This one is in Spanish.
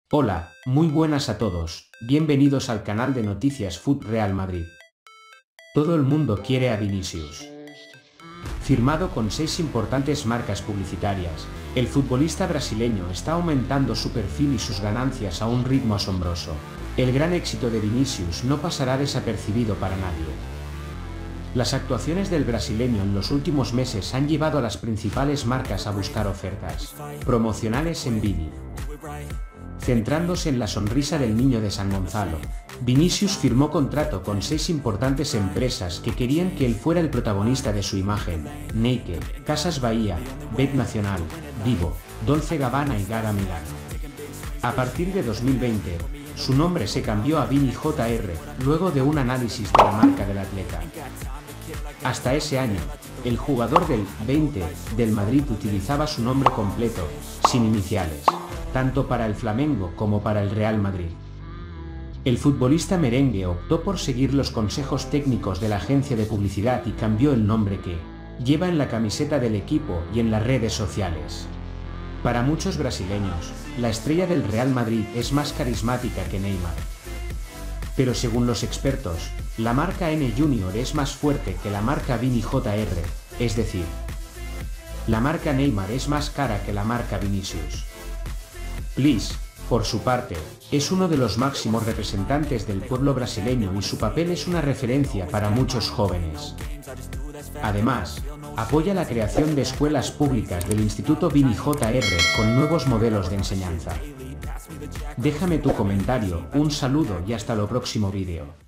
Hola, muy buenas a todos, bienvenidos al canal de Noticias FUT Real Madrid. Todo el mundo quiere a Vinicius. Firmado con 6 importantes marcas publicitarias, el futbolista brasileño está aumentando su perfil y sus ganancias a un ritmo asombroso. El gran éxito de Vinicius no pasará desapercibido para nadie. Las actuaciones del brasileño en los últimos meses han llevado a las principales marcas a buscar ofertas promocionales en Vini. Centrándose en la sonrisa del niño de San Gonzalo, Vinicius firmó contrato con 6 importantes empresas que querían que él fuera el protagonista de su imagen: Nike, Casas Bahía, Bet Nacional, Vivo, Dolce Gabbana y Gara Milan. A partir de 2020, su nombre se cambió a Vini JR, luego de un análisis de la marca del atleta. Hasta ese año, el jugador del 20 del Madrid utilizaba su nombre completo, sin iniciales, tanto para el Flamengo como para el Real Madrid. El futbolista merengue optó por seguir los consejos técnicos de la agencia de publicidad y cambió el nombre que lleva en la camiseta del equipo y en las redes sociales. Para muchos brasileños, la estrella del Real Madrid es más carismática que Neymar. Pero según los expertos, la marca N Junior es más fuerte que la marca Vini JR, es decir, la marca Neymar es más cara que la marca Vinicius. Plis, por su parte, es uno de los máximos representantes del pueblo brasileño y su papel es una referencia para muchos jóvenes. Además, apoya la creación de escuelas públicas del Instituto Vini JR con nuevos modelos de enseñanza. Déjame tu comentario, un saludo y hasta el próximo vídeo.